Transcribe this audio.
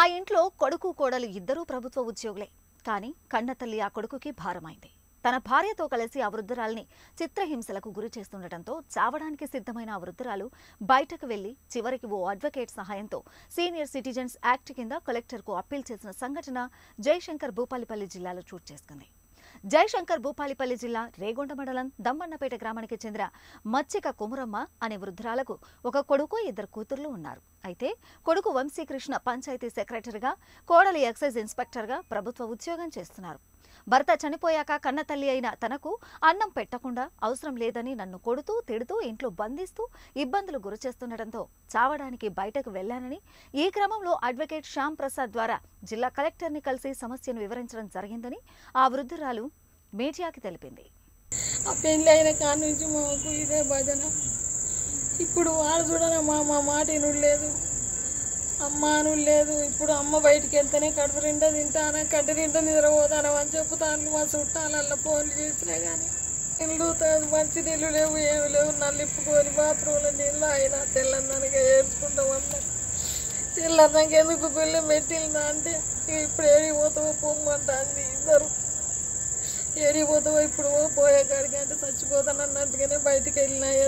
ఇంట్లో కొడుకు కోడలు ఇద్దరూ ప్రభుత్వ ఉద్యోగులే. కానీ కన్నతల్లి ఆ కొడుకుకి భారమైంది. తన భార్యతో కలిసి ఆ వృద్ధురాల్ని చిత్రహింసలకు గురి చేస్తుండటంతో చావడానికి సిద్ధమైన ఆ వృద్ధురాలు బయటకు వెళ్లి చివరికి ఓ అడ్వకేట్ సహాయంతో సీనియర్ సిటిజన్స్ యాక్ట్ కింద కలెక్టర్కు అప్పీల్ చేసిన సంఘటన జయశంకర్ భూపాలపల్లి జిల్లాలో చోటు చేసుకుంది. జయశంకర్ భూపాలపల్లి జిల్లా రేగొండ మండలం దమ్మన్నపేట గ్రామానికి చెందిన మచ్చిక కొమురమ్మ అనే వృద్ధురాలకు ఒక కొడుకు ఇద్దరు కూతుర్లు ఉన్నారు. అయితే కొడుకు వంశీకృష్ణ పంచాయతీ సెక్రటరీగా, కోడలి ఎక్సైజ్ ఇన్స్పెక్టర్గా ప్రభుత్వ ఉద్యోగం చేస్తున్నారు. భర్త చనిపోయాక కన్నతల్లి అయిన తనకు అన్నం పెట్టకుండా అవసరం లేదని నన్ను కొడుతూ తిడుతూ ఇంట్లో బంధిస్తూ ఇబ్బందులు గురిచేస్తుండటంతో చావడానికి బయటకు వెళ్లానని, ఈ క్రమంలో అడ్వకేట్ శ్యామ్ ప్రసాద్ ద్వారా జిల్లా కలెక్టర్ని కలిసి సమస్యను వివరించడం జరిగిందని ఆ వృద్ధురాలు మీడియాకి తెలిపింది. ఆ పెళ్లి అయిన కాడి నుంచి మాకు ఇదే భజన. ఇప్పుడు వాడు చూడనమ్మా, మా మాట వినులేదు, అమ్మ అను లేదు. ఇప్పుడు అమ్మ బయటికి వెళ్తేనే కడుపు నిండా తింటానా, కడ్డు నిండా నిద్రపోతాను అని చెప్తాను. మా చుట్టాలల్లో ఫోన్లు చేసినా కానీ ఇల్లు మంచి నీళ్ళు లేవు, ఏమి లేవు. నల్లిప్పుకొని బాత్రూంలో నీళ్ళు అయినా తెల్లందనగా ఏడ్చుకుంటామన్నా. తెల్లన్నాక ఎందుకు పిల్లలు పెట్టిందా అంటే ఇప్పుడు ఏడిపోతావో పొమ్మంటుంది ఇద్దరు. ఏడిపోతావో ఇప్పుడు పోయే కాడికి అంటే చచ్చిపోతాను అన్నట్టుగానే బయటికి వెళ్ళినాయి.